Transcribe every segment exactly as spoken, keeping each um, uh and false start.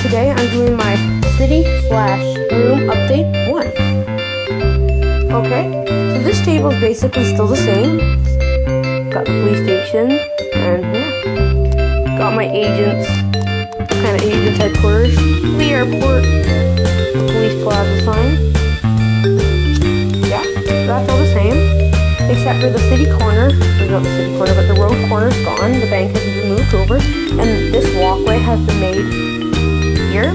today I'm doing my city slash room update one. Okay, so this table is basically still the same. Got the police station, and yeah. Got my agents, kind of agents headquarters, the airport, the police plaza sign. Yeah, that's all the same. Except for the city corner, or not the city corner, but the road corner's gone. The bank has been moved over, and this walkway has been made here.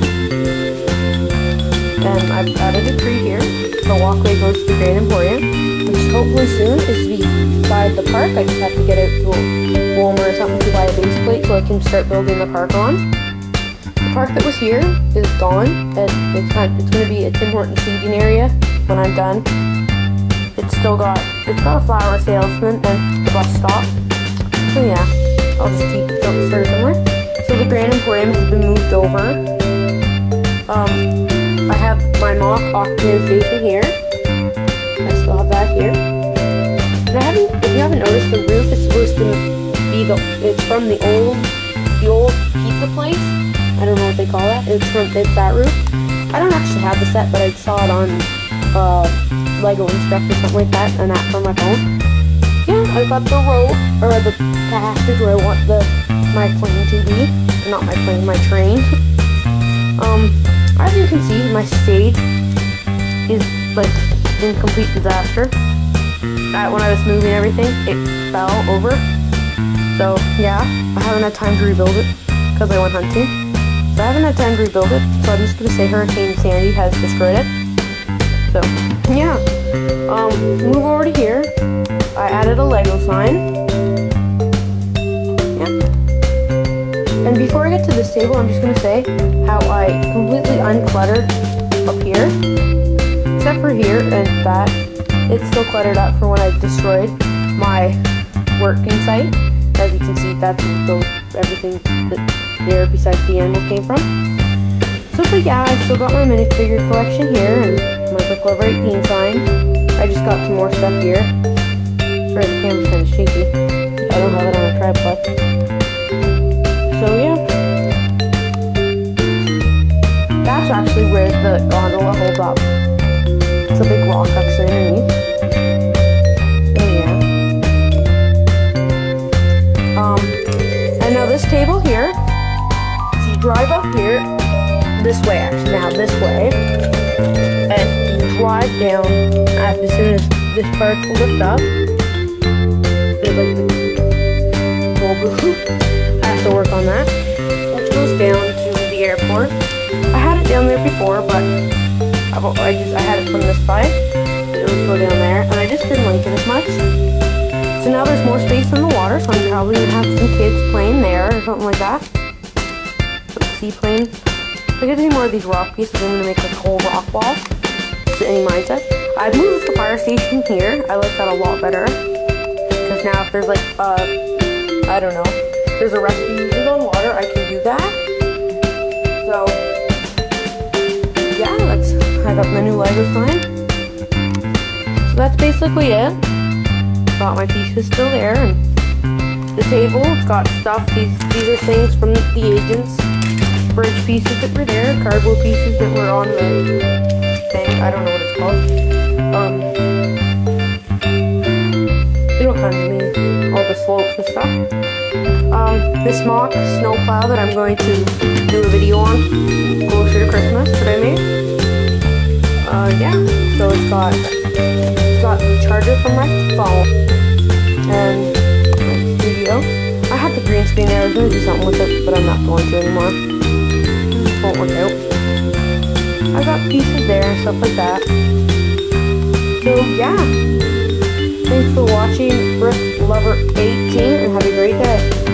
And I've added a tree here. The walkway goes to the Grand Emporium, which hopefully soon is beside the park. I just have to get out to Walmart or something to buy a base plate so I can start building the park on. The park that was here is gone, and it's kind of, it's going to be a Tim Hortons seating area when I'm done. It's still got, it's got a flower salesman and the bus stop. So yeah, I'll just keep it started somewhere. So the Grand Emporium has been moved over. Um, I have my mock oxygen station here. I still have that here. And I haven't, if you haven't noticed, the roof is supposed to be the, it's from the old, the old pizza place. I don't know what they call that. It's from, it's that roof. I don't actually have the set, but I saw it on, uh, Lego Instructor or something like that, and that from my phone. Yeah, I got the road, or the passage where I want the my plane to be. Not my plane, my train. Um, as you can see, my stage is like in complete disaster. Uh, when I was moving everything, it fell over. So yeah, I haven't had time to rebuild it because I went hunting. So I haven't had time to rebuild it. So I'm just gonna say Hurricane Sandy has destroyed it. So, yeah, um, move over to here. I added a Lego sign. Yeah. And before I get to this table, I'm just going to say how I completely uncluttered up here. Except for here and that. It's still cluttered up from when I destroyed my working site. As you can see, that's those, everything that there besides the animals came from. So, but yeah, I still got my minifigure collection here, and my Book Lover eighteen sign. I just got some more stuff here. Sorry, the camera's kind of shaky. I don't have it on a tripod. So yeah. That's actually where the gondola holds up. It's a big rock actually underneath. So yeah. Um, and now this table here, so you drive up here, this way actually, now this way, and drive down as soon as this part will lift up. There's like the whole I have to work on that, which goes down to the airport. I had it down there before, but I've, I just I had it from this side. It would go down there, and I just didn't like it as much. So now there's more space in the water, so I'm probably gonna have some kids playing there or something like that. Some seaplane. If I get any more of these rock pieces, I'm going to make like a whole rock wall. To any mindset. I've moved the fire station here. I like that a lot better. Because now if there's like, uh, I don't know, if there's a rescue uses on water, I can do that. So, yeah, that's, I got the new Lego sign. So that's basically it. Got my pieces still there. And the table, it's got stuff. These, these are things from the agents. Bridge pieces that were there, cardboard pieces that were on the thing, I don't know what it's called. Um, you know what kind of mean, all the slopes and stuff. Um, this mock snow plow that I'm going to do a video on closer to Christmas that I made. Uh, yeah, so it's got, it's got the charger from my phone and my studio. I had the green screen there, I was going to do something with it, but I'm not going to anymore. Won't work out. I got pieces there and stuff like that. So yeah. Thanks for watching Brick Lover eighteen and have a great day.